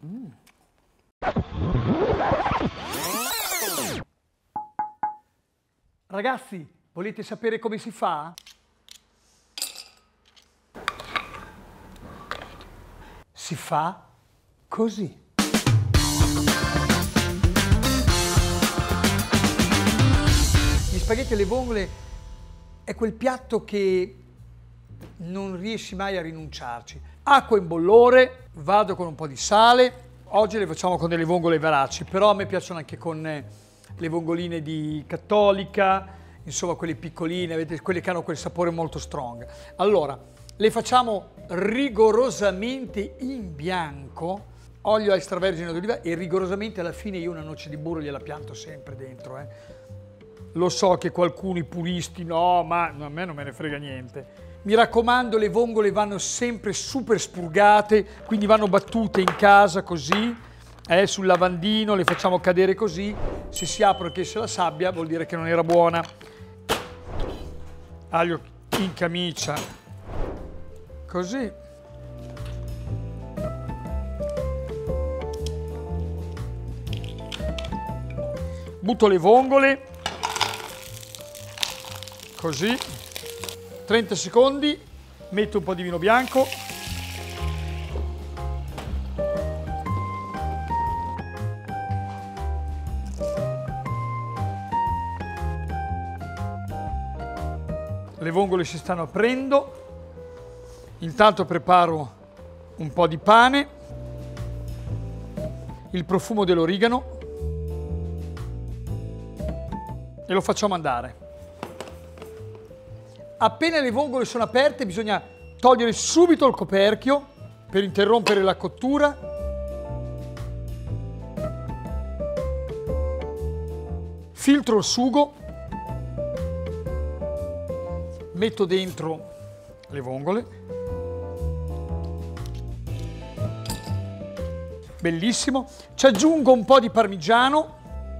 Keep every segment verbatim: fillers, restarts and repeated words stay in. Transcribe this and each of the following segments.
Mm. Ragazzi, volete sapere come si fa? Si fa così. Gli spaghetti alle vongole è quel piatto che non riesci mai a rinunciarci. Acqua in bollore, vado con un po' di sale. Oggi le facciamo con delle vongole veraci, però a me piacciono anche con le vongoline di Cattolica, insomma quelle piccoline, vedete, quelle che hanno quel sapore molto strong. Allora, le facciamo rigorosamente in bianco, olio extravergine d'oliva, e rigorosamente alla fine io una noce di burro gliela pianto sempre dentro. Eh. Lo so che qualcuno, i puristi, no, ma a me non me ne frega niente. Mi raccomando, le vongole vanno sempre super spurgate, quindi vanno battute in casa così, eh, sul lavandino, le facciamo cadere così. Se si apre che esce la sabbia vuol dire che non era buona. Aglio in camicia, così. Butto le vongole, così. trenta secondi, metto un po' di vino bianco. Le vongole si stanno aprendo. Intanto preparo un po' di pane, il profumo dell'origano e lo facciamo andare. Appena le vongole sono aperte bisogna togliere subito il coperchio per interrompere la cottura. Filtro il sugo, metto dentro le vongole. Bellissimo. Ci aggiungo un po' di parmigiano.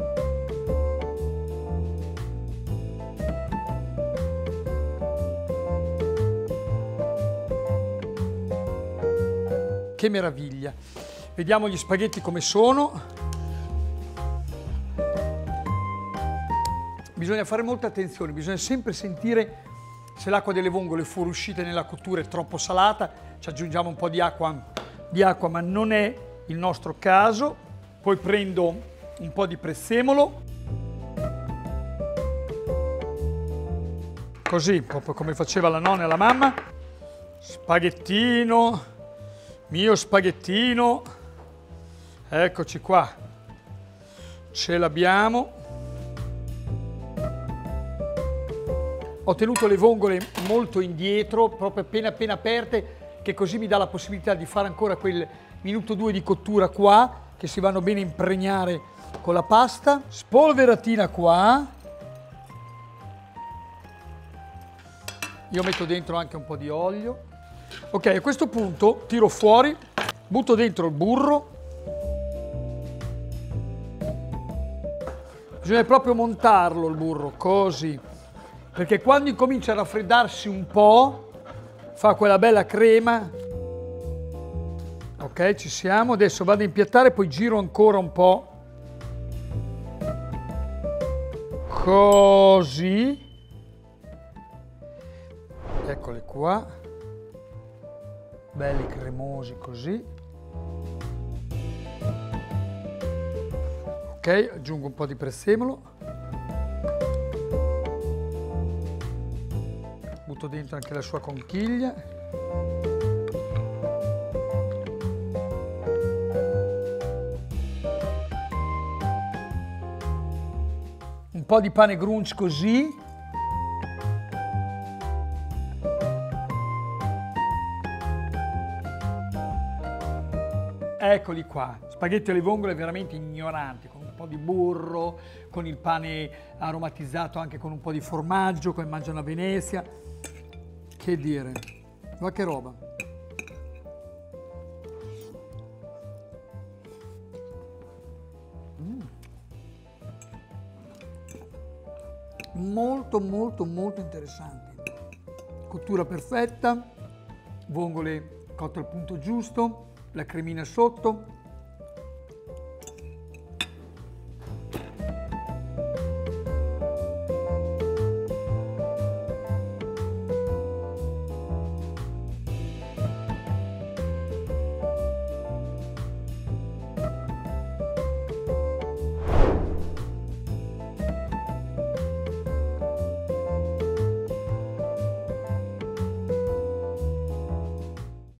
Che meraviglia! Vediamo gli spaghetti come sono. Bisogna fare molta attenzione, bisogna sempre sentire se l'acqua delle vongole fuoriuscita nella cottura è troppo salata. Ci aggiungiamo un po' di acqua, di acqua, ma non è il nostro caso. Poi prendo un po' di prezzemolo. Così, proprio come faceva la nonna e la mamma. Spaghettino. Mio spaghettino, eccoci qua, ce l'abbiamo. Ho tenuto le vongole molto indietro, proprio appena appena aperte, che così mi dà la possibilità di fare ancora quel minuto due di cottura qua, che si vanno bene a impregnare con la pasta. Spolveratina qua. Io metto dentro anche un po' di olio. Ok, a questo punto tiro fuori, butto dentro il burro. Bisogna proprio montarlo il burro, così. Perché quando incomincia a raffreddarsi un po', fa quella bella crema. Ok, ci siamo. Adesso vado a impiattare, poi giro ancora un po'. Così. Eccole qua. Belli cremosi così. Ok, aggiungo un po' di prezzemolo. Butto dentro anche la sua conchiglia. Un po' di pane grunge così. Eccoli qua, spaghetti alle vongole veramente ignoranti, con un po' di burro, con il pane aromatizzato anche con un po' di formaggio, come mangiano a Venezia. Che dire, ma che roba. Mm. Molto, molto, molto interessanti. Cottura perfetta, vongole cotte al punto giusto, la cremina sotto,